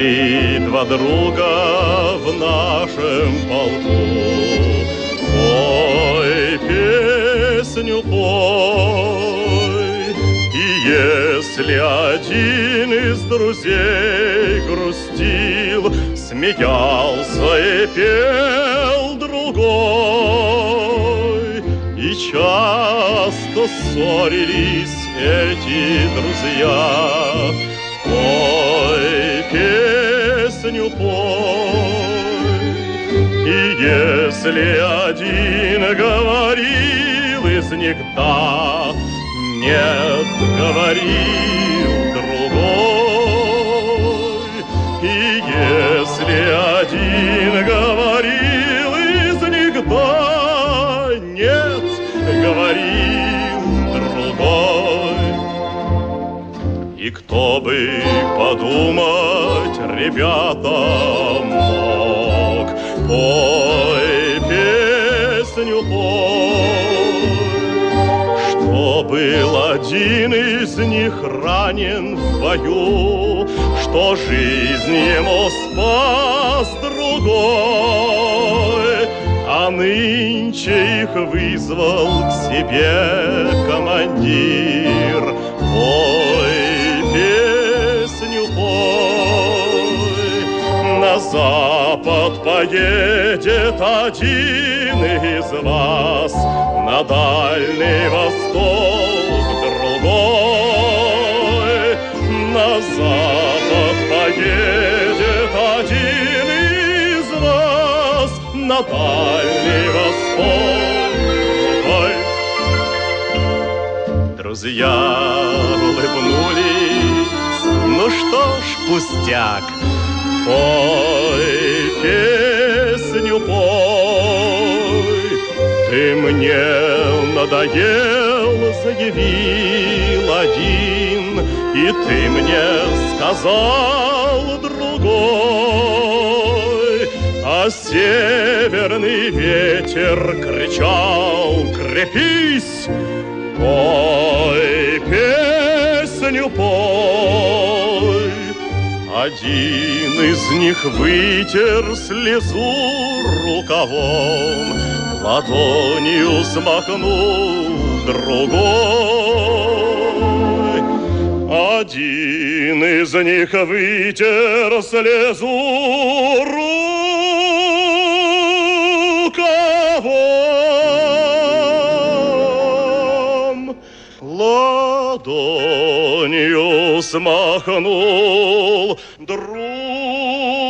были два друга в нашем полку. Пой песню, пой, и если один из друзей грустил, смеялся и пел другой, и часто ссорились эти друзья. Пой песню, пой, и если один говорил из них «да», «нет», говорил другой, и если один говорил из них «да», «нет», говорил другой. И кто бы подумать, ребята, мог, пой песню, пой, что был один из них ранен в бою, что жизнь ему спас другой, а нынче их вызвал к себе командир. Пой песню, пой, на запад поедет один из вас, на Дальний Восток другой, на запад поедет один из вас, на Дальний Восток другой. Друзья улыбнулись, ну что ж, пустяк, пой песню, пой, ты мне надоел, заявил один, и ты мне сказал другой, а северный ветер кричал: крепись! Пой песню, пой. Один из них вытер слезу рукавом, ладонью смахнул другой. Один из них вытер слезу рукавом, ладонью смахнул другой.